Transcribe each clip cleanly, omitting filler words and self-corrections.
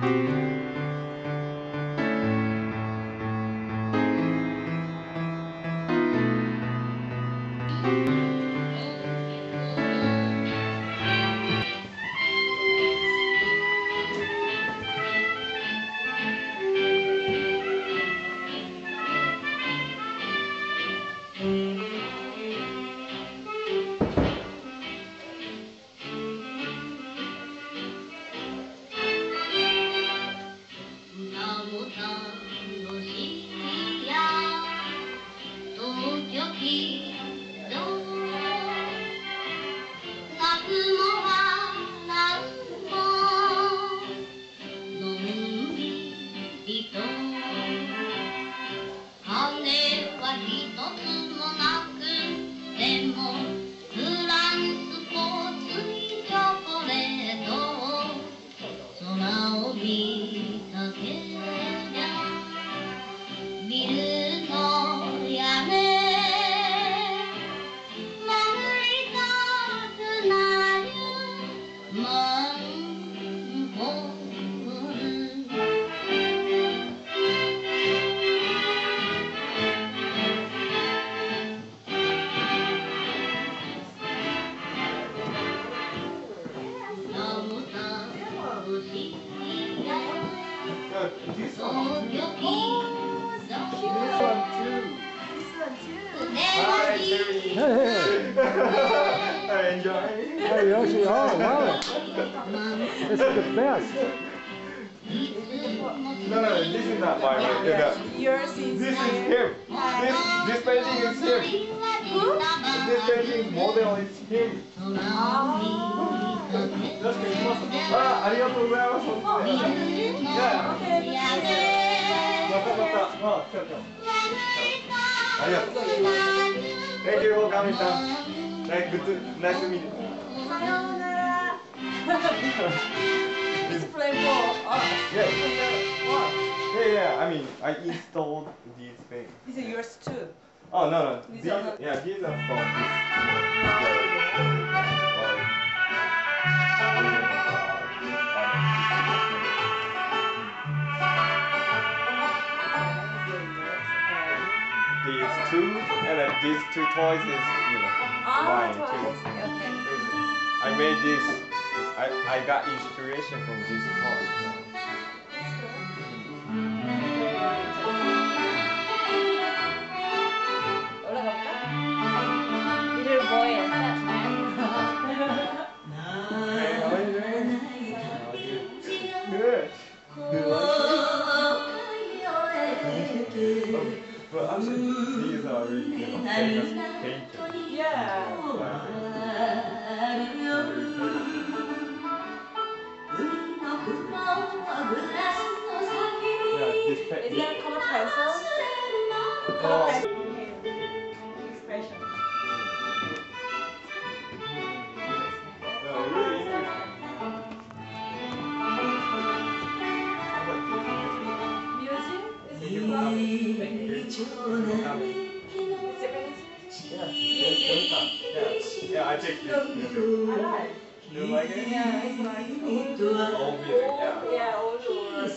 This one too. This one too. Hi, Terry. Hey. I enjoy. Hey, Yoshi, oh, I love it. This is the best. No, this is not my work. Yours is This is him. This painting is him. Who? This painting model is him.ありがとうございます。またまた。ありがとう。Thank you for coming down. Nice to meet you. さようなら。It's playful. Yeah. I mean, I installed these things. Is it yours too? Oh no. These are not. Yeah, these are from this. These two, and then these two toys is, mine too. Okay. I made this. I got inspiration from this toy. 올라갈까? Little boy and fat man. Hey, how are you doing? Good. But actually, these are really, famous painters. Yeah. Is that color pencil? Expression. Really interesting. Music? Is it Yeah, I take this. I like. Do you like it? Yeah, it's like Old music, yeah. Yeah, old words.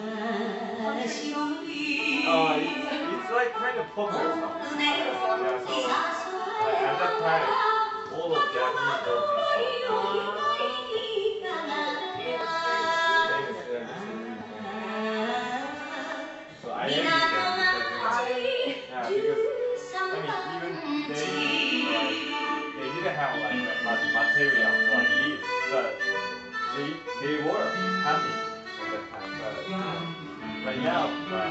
It's like kind of popular song. Yeah, so at that time, all of Japanese songs. So I envy them because even they didn't have like much material like this, but they were happy at that time. But right now,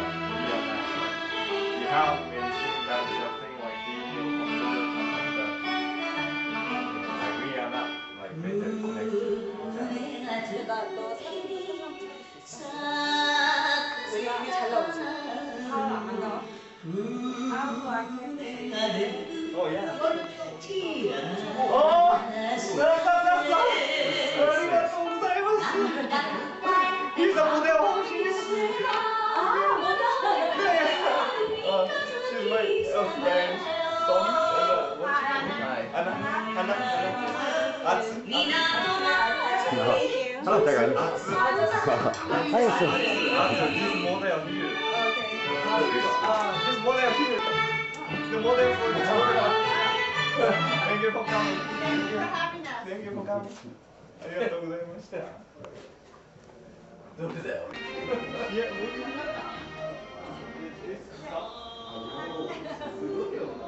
you have anything that's something like digital computer or something, but like we are not like better connected. 너 우리 이미 잘 나오지? 안 나와? Oh yeah. Oh, 나왔어. 아리가또 고자이마스. 이사 무대 오시. She's my friend. Son. Anna. Atsu. 話したからね。はい、そう。 This model here. This model here. The model for the tour. Thank you for coming. Thank you for coming. ありがとうございました。どれだよ。いや、僕。すごいよな。